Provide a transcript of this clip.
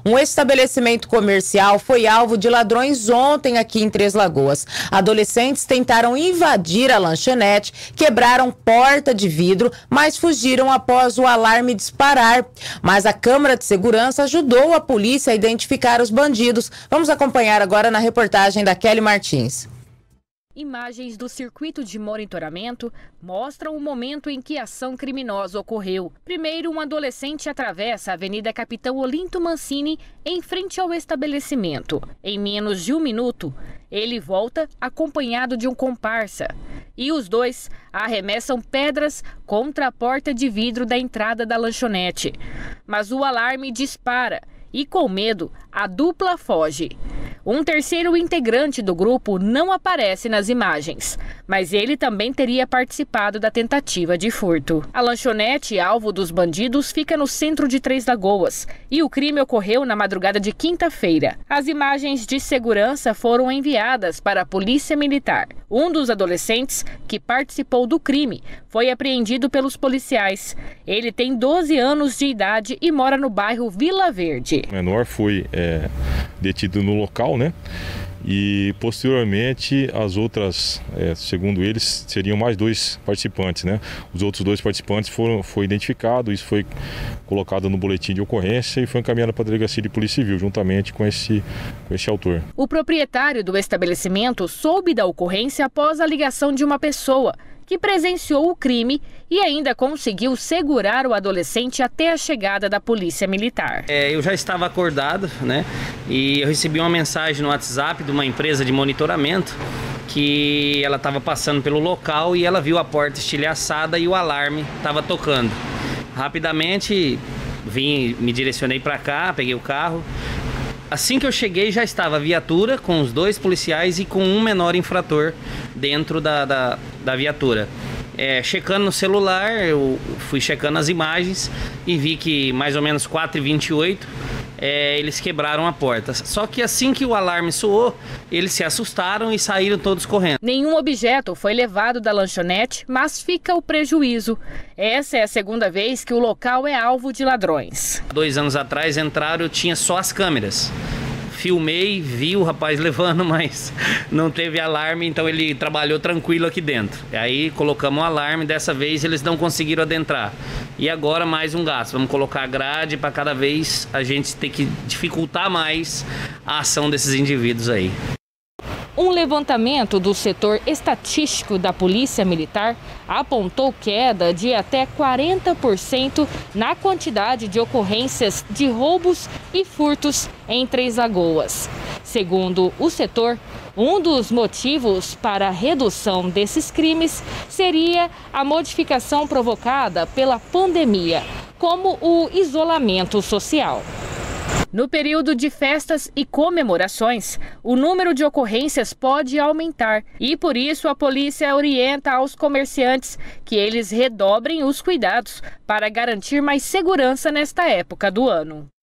Um estabelecimento comercial foi alvo de ladrões ontem aqui em Três Lagoas. Adolescentes tentaram invadir a lanchonete, quebraram porta de vidro, mas fugiram após o alarme disparar. Mas a câmera de segurança ajudou a polícia a identificar os bandidos. Vamos acompanhar agora na reportagem da Kelly Martins. Imagens do circuito de monitoramento mostram o momento em que a ação criminosa ocorreu. Primeiro, um adolescente atravessa a Avenida Capitão Olinto Mancini em frente ao estabelecimento. Em menos de um minuto, ele volta acompanhado de um comparsa. E os dois arremessam pedras contra a porta de vidro da entrada da lanchonete. Mas o alarme dispara e, com medo, a dupla foge. Um terceiro integrante do grupo não aparece nas imagens, mas ele também teria participado da tentativa de furto. A lanchonete, alvo dos bandidos, fica no centro de Três Lagoas e o crime ocorreu na madrugada de quinta-feira. As imagens de segurança foram enviadas para a Polícia Militar. Um dos adolescentes que participou do crime foi apreendido pelos policiais. Ele tem 12 anos de idade e mora no bairro Vila Verde. O menor foi detido no local, né? E posteriormente as outras, segundo eles, seriam mais 2 participantes, né? Os outros 2 participantes foi identificado, isso foi colocado no boletim de ocorrência e foi encaminhado para a Delegacia de Polícia Civil, juntamente com esse autor. O proprietário do estabelecimento soube da ocorrência após a ligação de uma pessoa que presenciou o crime e ainda conseguiu segurar o adolescente até a chegada da Polícia Militar. Eu já estava acordado, né? E eu recebi uma mensagem no WhatsApp de uma empresa de monitoramento que ela estava passando pelo local e ela viu a porta estilhaçada e o alarme estava tocando. Rapidamente me direcionei para cá, peguei o carro. Assim que eu cheguei, já estava a viatura com os 2 policiais e com um menor infrator dentro da viatura. Checando no celular, eu fui checando as imagens e vi que mais ou menos 4h28 eles quebraram a porta. Só que assim que o alarme soou, eles se assustaram e saíram todos correndo. Nenhum objeto foi levado da lanchonete, mas fica o prejuízo. Essa é a segunda vez que o local é alvo de ladrões. 2 anos atrás entraram, eu tinha só as câmeras. Filmei, vi o rapaz levando, mas não teve alarme, então ele trabalhou tranquilo aqui dentro. E aí colocamos um alarme, dessa vez eles não conseguiram adentrar. E agora mais um gasto, vamos colocar grade para cada vez a gente ter que dificultar mais a ação desses indivíduos aí. Um levantamento do setor estatístico da Polícia Militar apontou queda de até 40% na quantidade de ocorrências de roubos e furtos em Três Lagoas. Segundo o setor, um dos motivos para a redução desses crimes seria a modificação provocada pela pandemia, como o isolamento social. No período de festas e comemorações, o número de ocorrências pode aumentar e, por isso, a polícia orienta aos comerciantes que eles redobrem os cuidados para garantir mais segurança nesta época do ano.